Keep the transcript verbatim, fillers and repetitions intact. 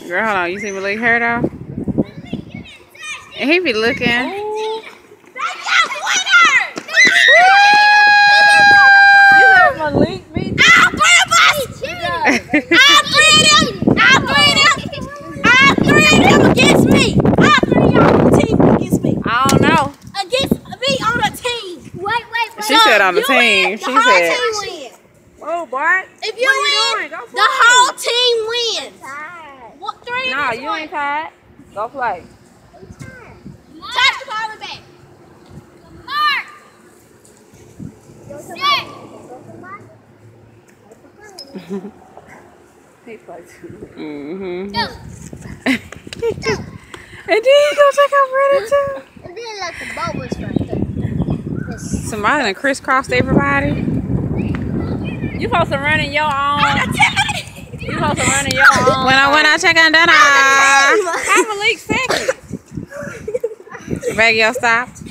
Girl, hold on. You see Malik hair though? And he be looking. You let Malik beat you? All three of us! All three of them! All three of them! All three of them against me! All three of y'all on the team against me! I don't know. Against me on the team! Wait, wait, wait. She said on the You team. win, She the whole said. team wins. Oh, boy. If you What win, you doing? Go the play. whole team wins. What, three Nah, against you one. ain't tired. Go play. Touch the ball back. Mark. Set. He plays too. Mm-hmm. Go. And then he gonna take off running too. And then like the bubbles right there. Somebody done crisscrossed everybody. You supposed to run in your own. You supposed to run in your own. When I when I check on Donna. How Malik second? Back your stop.